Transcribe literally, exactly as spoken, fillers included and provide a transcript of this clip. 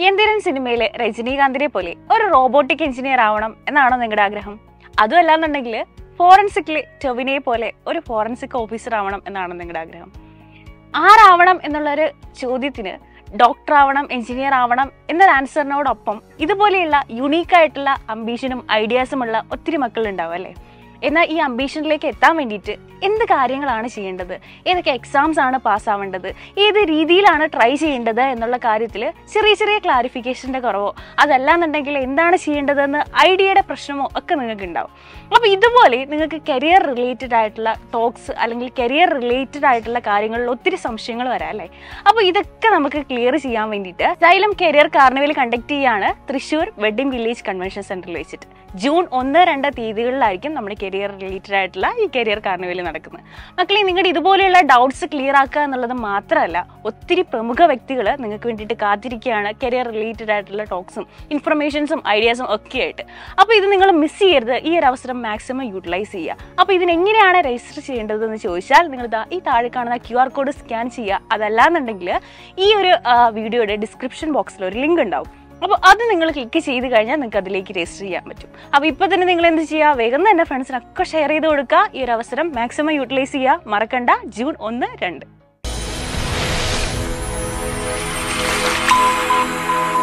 എന്തിരൻ സിനിമയിലെ രജനീകാന്തിനെ പോലെ ഒരു റോബോട്ടിക് എഞ്ചിനീയർ ആവണം എന്നാണോ നിങ്ങളുടെ ആഗ്രഹം? അതുമല്ലാന്നുണ്ടെങ്കിൽ ഫോറൻസിക്കിലെ ടൊവിനെ പോലെ ഒരു ഫോറൻസിക് ഓഫീസർ ആവണം എന്നാണോ നിങ്ങളുടെ ആഗ്രഹം? ആരാവണം എന്നുള്ളൊരു ചോദ്യത്തിന് ഡോക്ടർ ആവണം, എഞ്ചിനീയർ ആവണം എന്നൊരു ആൻസറിനോടൊപ്പം ഇതുപോലെയുള്ള യുണീക്കായിട്ടുള്ള അംബീഷനും ഐഡിയാസുമുള്ള ഒത്തിരി മക്കളുണ്ടാവും അല്ലേ? എന്നാൽ ഈ അംബീഷനിലേക്ക് എത്താൻ വേണ്ടിയിട്ട് എന്ത് കാര്യങ്ങളാണ് ചെയ്യേണ്ടത്, ഏതൊക്കെ എക്സാംസ് ആണ് പാസ്സാവേണ്ടത്, ഏത് രീതിയിലാണ് ട്രൈ ചെയ്യേണ്ടത് എന്നുള്ള കാര്യത്തിൽ ചെറിയ ചെറിയ ക്ലാരിഫിക്കേഷൻ്റെ കുറവോ അതല്ലാന്നുണ്ടെങ്കിൽ എന്താണ് ചെയ്യേണ്ടതെന്ന് ഐഡിയയുടെ പ്രശ്നമോ ഒക്കെ നിങ്ങൾക്ക് ഉണ്ടാവും. അപ്പോൾ ഇതുപോലെ നിങ്ങൾക്ക് കരിയർ റിലേറ്റഡ് ആയിട്ടുള്ള ടോക്സ് അല്ലെങ്കിൽ കരിയർ റിലേറ്റഡ് ആയിട്ടുള്ള കാര്യങ്ങളിൽ ഒത്തിരി സംശയങ്ങൾ വരാം അല്ലേ? അപ്പോൾ ഇതൊക്കെ നമുക്ക് ക്ലിയർ ചെയ്യാൻ വേണ്ടിയിട്ട് Xylem കരിയർ കാർണിവൽ കണ്ടക്ട് ചെയ്യാണ് തൃശ്ശൂർ വെഡിങ് വില്ലേജ് കൺവെൻഷൻ സെന്ററിൽ വെച്ചിട്ട് ജൂൺ ഒന്ന് രണ്ട് തീയതികളിലായിരിക്കും നമ്മുടെ കരിയർ റിലേറ്റഡ് ആയിട്ടുള്ള ഈ കരിയർ കാർണിവൽ നടക്കുന്നത്. മക്കളെ, നിങ്ങളുടെ ഇതുപോലെയുള്ള ഡൗട്ട്സ് ക്ലിയർ ആക്കുക എന്നുള്ളത് മാത്രമല്ല, ഒത്തിരി പ്രമുഖ വ്യക്തികൾ നിങ്ങൾക്ക് വേണ്ടിയിട്ട് കാത്തിരിക്കുകയാണ് കരിയർ റിലേറ്റഡ് ആയിട്ടുള്ള ടോക്സും ഇൻഫർമേഷൻസും ഐഡിയാസും ഒക്കെ ആയിട്ട്. അപ്പോൾ ഇത് നിങ്ങൾ മിസ് ചെയ്യരുത്. ഈ ഒരു അവസരം മാക്സിമം യൂട്ടിലൈസ് ചെയ്യുക. അപ്പോൾ ഇതിനെങ്ങനെയാണ് രജിസ്റ്റർ ചെയ്യേണ്ടതെന്ന് ചോദിച്ചാൽ നിങ്ങൾ ഇതാ ഈ താഴെ കാണുന്ന ക്യു ആർ കോഡ് സ്കാൻ ചെയ്യുക. അതല്ലാന്നുണ്ടെങ്കിൽ ഈ ഒരു വീഡിയോയുടെ ഡിസ്ക്രിപ്ഷൻ ബോക്സിൽ ഒരു ലിങ്ക് ഉണ്ടാവും. അപ്പോൾ അത് നിങ്ങൾ ക്ലിക്ക് ചെയ്ത് കഴിഞ്ഞാൽ നിങ്ങൾക്ക് അതിലേക്ക് രജിസ്റ്റർ ചെയ്യാൻ പറ്റും. അപ്പോൾ ഇപ്പോൾ തന്നെ നിങ്ങൾ എന്ത് ചെയ്യുക, വേഗം തന്നെ ഫ്രണ്ട്സിനൊക്കെ ഷെയർ ചെയ്ത് കൊടുക്കുക. ഈ ഒരു അവസരം മാക്സിമം യൂട്ടിലൈസ് ചെയ്യുക. മറക്കണ്ട, ജൂൺ ഒന്ന് രണ്ട്.